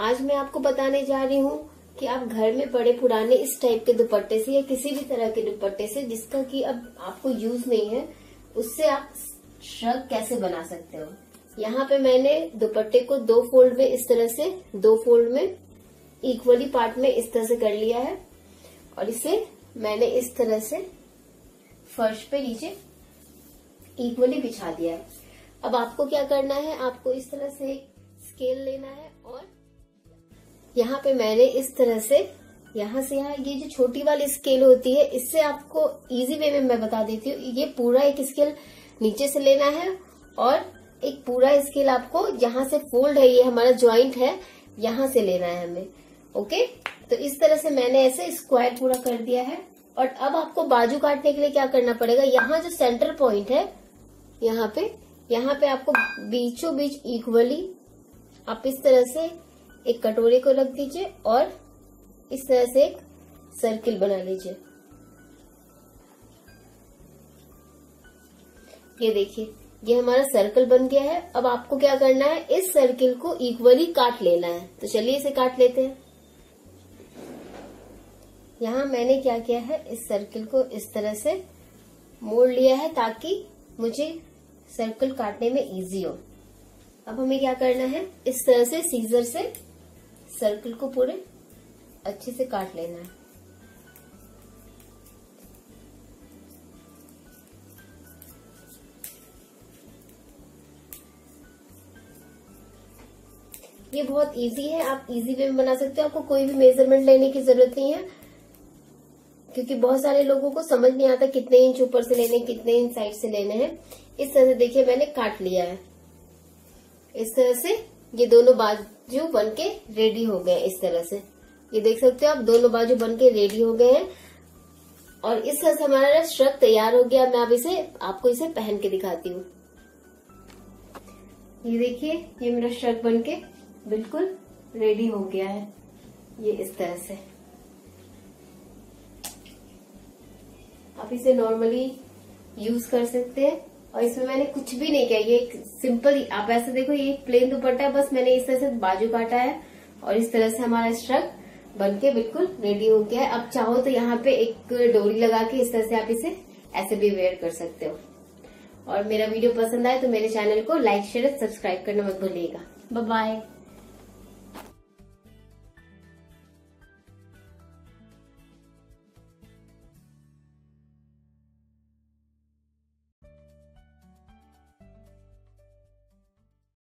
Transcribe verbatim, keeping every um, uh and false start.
आज मैं आपको बताने जा रही हूँ कि आप घर में पड़े पुराने इस टाइप के दुपट्टे से या किसी भी तरह के दुपट्टे से जिसका कि अब आपको यूज नहीं है, उससे आप श्रग कैसे बना सकते हो। यहाँ पे मैंने दुपट्टे को दो फोल्ड में इस तरह से दो फोल्ड में इक्वली पार्ट में इस तरह से कर लिया है और इसे मैंने इस तरह से फर्श पे नीचे इक्वली बिछा दिया है। अब आपको क्या करना है, आपको इस तरह से एक स्केल लेना है और यहाँ पे मैंने इस तरह से यहाँ से यहाँ ये जो छोटी वाली स्केल होती है, इससे आपको इजी वे में मैं बता देती हूँ। ये पूरा एक स्केल नीचे से लेना है और एक पूरा स्केल आपको जहाँ से फोल्ड है, ये हमारा ज्वाइंट है, यहाँ से लेना है हमें। ओके, तो इस तरह से मैंने ऐसे स्क्वायर पूरा कर दिया है। और अब आपको बाजू काटने के लिए क्या करना पड़ेगा, यहाँ जो सेंटर पॉइंट है यहाँ पे यहाँ पे आपको बीचों बीच इक्वली आप इस तरह से एक कटोरे को रख दीजिए और इस तरह से एक सर्किल बना लीजिए। ये देखिए, ये हमारा सर्कल बन गया है। अब आपको क्या करना है, इस सर्किल को इक्वली काट लेना है। तो चलिए इसे काट लेते हैं। यहाँ मैंने क्या किया है, इस सर्किल को इस तरह से मोड़ लिया है ताकि मुझे सर्कल काटने में इजी हो। अब हमें क्या करना है, इस तरह से सीजर से सर्कल को पूरे अच्छे से काट लेना है। ये बहुत इजी है, आप इजी वे में बना सकते हो। आपको कोई भी मेजरमेंट लेने की जरूरत नहीं है, क्योंकि बहुत सारे लोगों को समझ नहीं आता कितने इंच ऊपर से लेने, कितने इंच साइड से लेने हैं। इस तरह से देखिए मैंने काट लिया है। इस तरह से ये दोनों बाजू बनके रेडी हो गए। इस तरह से ये देख सकते हो आप, दोनों बाजू बनके रेडी हो गए हैं और इस तरह से हमारा श्रग तैयार हो गया। मैं अब इसे आपको इसे पहन के दिखाती हूँ। ये देखिए, ये मेरा श्रग बनके बिल्कुल रेडी हो गया है। ये इस तरह से आप इसे नॉर्मली यूज कर सकते हैं और इसमें मैंने कुछ भी नहीं किया। ये एक सिंपल, आप ऐसे देखो, ये एक प्लेन दुपट्टा है, बस मैंने इस तरह से बाजू काटा है और इस तरह से हमारा श्रग बनके बिल्कुल रेडी हो गया है। अब चाहो तो यहाँ पे एक डोरी लगा के इस तरह से आप इसे ऐसे भी वेयर कर सकते हो। और मेरा वीडियो पसंद आए तो मेरे चैनल को लाइक शेयर सब्सक्राइब करना मत भूलिएगा। Bye bye.